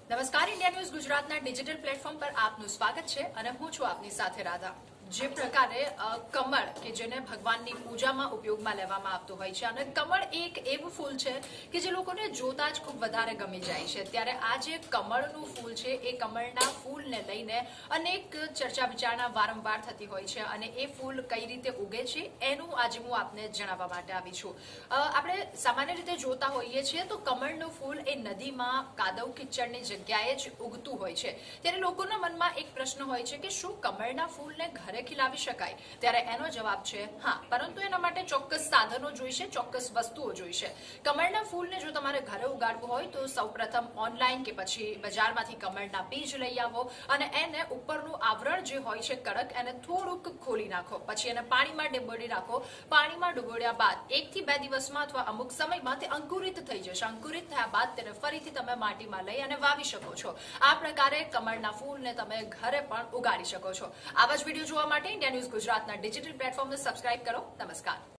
નમસ્કાર, India news ગુજરાતના digital platform પર આપનું સ્વાગત છે અને હું છું આપની સાથે રાધા। જે પ્રકારે કમળ કે જેને ભગવાનની પૂજામાં ઉપયોગમાં લેવામાં આવતું હોય છે અને કમળ એક એવું ફૂલ છે કે જે લોકોને જોતા જ ખૂબ વધારે ગમી જાય છે, ત્યારે આ જે કમળનું ફૂલ છે એ કમળના ફૂલને લઈને અનેક ચર્ચા વિચારણા વારંવાર થતી હોય છે અને એ ફૂલ કઈ રીતે ઉગે છે એનું આજે હું આપને જણાવવા માટે આવી છું। આપણે સામાન્ય રીતે જોતા હોઈએ છીએ તો કમળનું ફૂલ એ નદીમાં કાદવ કિચડની જગ્યાએ જ ઉગતું હોય છે, ત્યારે લોકોના મનમાં એક પ્રશ્ન હોય છે કે શું કમળના ફૂલને ઘરે ખીલાવી શકાય? ત્યારે એનો જવાબ છે હા, પરંતુ એના માટે ચોક્કસ સાધનો જોઈશે, ચોક્કસ વસ્તુઓ જોઈશે। કમળના ફૂલને જો તમારે ઘરે ઉગાડવું હોય તો સૌપ્રથમ ઓનલાઈન કે પછી બજારમાંથી કમળના બીજ લઈ આવો અને એને ઉપરનું આવરણ જે હોય છે કડક, એને થોડુંક ખોલી નાખો, પછી એને પાણીમાં ડુબોળી રાખો। પાણીમાં ડુબોળ્યા બાદ 1 થી 2 દિવસમાં અથવા અમુક સમયમાં તે અંકુરિત થઈ જશે। અંકુરિત થયા બાદ તેને ફરીથી તમે માટીમાં લઈ અને વાવી શકો છો। આ પ્રકારે કમળના ફૂલને તમે ઘરે પણ ઉગાડી શકો છો। આવા જ વિડીયો જોવા માટે ઇન્ડિયા ન્યૂઝ ગુજરાતના ડિજિટલ પ્લેટફોર્મને સબસ્ક્રાઇબ કરો। નમસ્કાર।